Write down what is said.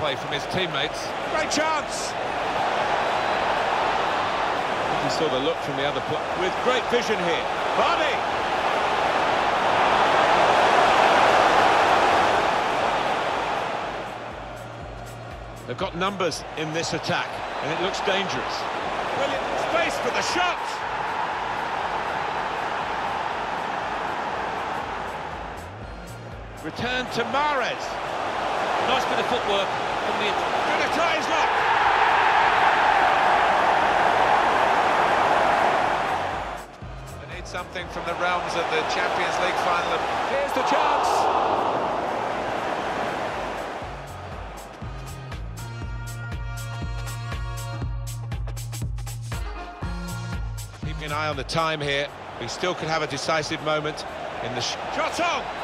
play from his teammates. Great chance! You saw the look from the other player. With great vision here. Vardy! They've got numbers in this attack, and it looks dangerous. Brilliant space for the shot! Return to Mahrez. Nice bit of footwork from the... Gonna try his luck! They need something from the realms of the Champions League final. Here's the chance! Keeping an eye on the time here. We still could have a decisive moment in the... Shot on!